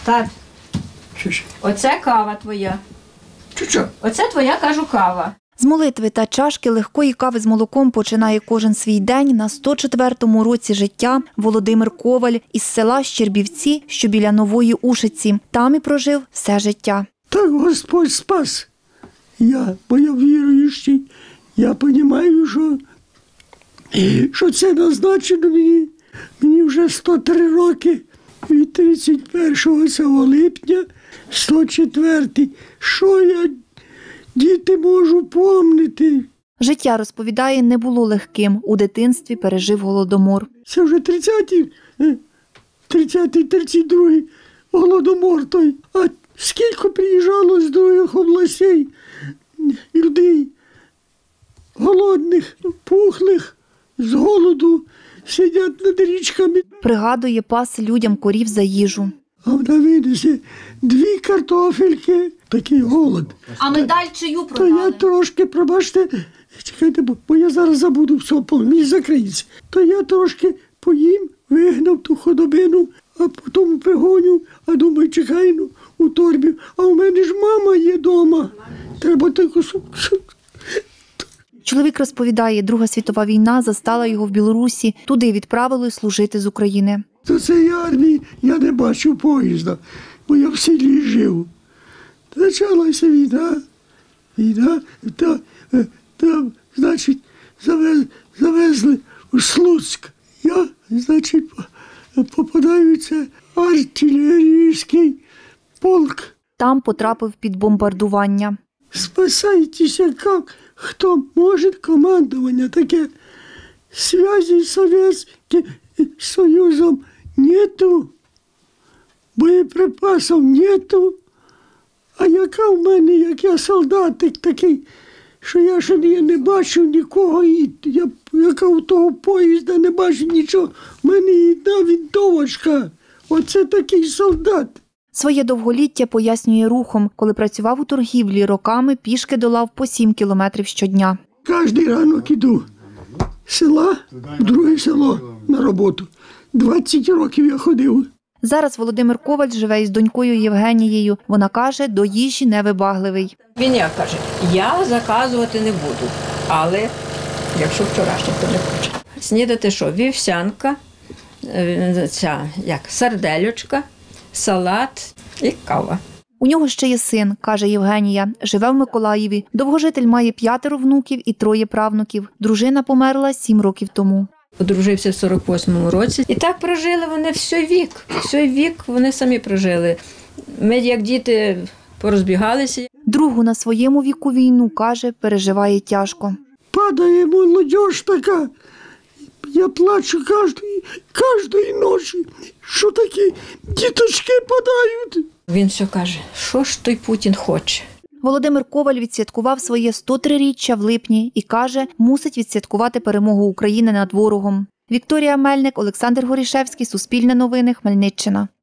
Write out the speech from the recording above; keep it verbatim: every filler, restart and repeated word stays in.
Так. Що ж? Оце кава твоя. Що-що? Оце твоя, кажу, кава. З молитви та чашки легкої кави з молоком починає кожен свій день на сто четвертому році життя Володимир Коваль із села Щербівці, що біля Нової Ушиці. Там і прожив все життя. Так Господь спас. Я, бо я віруючий, я розумію, що, що це назначено мені. Мені вже сто три роки від тридцять першого липня, сто четвертий. Що я, діти, можу помнити? Життя, розповідає, не було легким. У дитинстві пережив голодомор. Це вже тридцятий, тридцятий, тридцять другий голодомор той. А скільки приїжджало з других областей людей, голодних, пухлих, з голоду, сидять над річками. Пригадує, пас людям корів за їжу. А в Давидусі дві картофельки, такий голод. А медаль чию То я трошки, пробачте, чекайте, бо я зараз забуду все, мені закриється. То я трошки поїм, вигнав ту худобину, а потім пригоню, а думаю, чекай, ну, у торбі. А у мене ж мама є вдома. Треба таку... Чоловік розповідає, Друга світова війна застала його в Білорусі. Туди відправили служити з України. То цієї армії я не бачив поїзда, бо я в селі жив. Почалася війна, війна, та, та, значить, завез, завезли у Слуцьк. Я, значить, попадаю, це артилерійський полк. Там потрапив під бомбардування. Спасайтеся, як, хто може, командування таке. Зв'язі з Совєтським Союзом нету, боєприпасів нету. А яка в мене, як я солдатик такий, що я ще не, не бачив нікого, і я, яка у того поїзда не бачив нічого. В мене і одна вінтовочка. Оце такий солдат. Своє довголіття пояснює рухом. Коли працював у торгівлі, роками пішки долав по сім кілометрів щодня. Кожний ранок іду з села в друге село на роботу. двадцять років я ходив. Зараз Володимир Коваль живе із донькою Євгенією. Вона каже, до їжі невибагливий. Він як каже, я заказувати не буду, але якщо вчорашнє, то не хоче. Снідати що? Вівсянка, ця, як, сардельочка, салат і кава. У нього ще є син, каже Євгенія. Живе в Миколаєві. Довгожитель має п'ятеро внуків і троє правнуків. Дружина померла сім років тому. Одружився в сорок восьмому році. І так прожили вони всій вік. Всій вік вони самі прожили. Ми, як діти, порозбігалися. Другу на своєму віку війну, каже, переживає тяжко. Падає молодь така. Я плачу кожної, кожної ночі, що такі діточки падають. Він все каже, що ж той Путін хоче. Володимир Коваль відсвяткував своє сто триріччя в липні і каже, мусить відсвяткувати перемогу України над ворогом. Вікторія Мельник, Олександр Горішевський, Суспільне новини, Хмельниччина.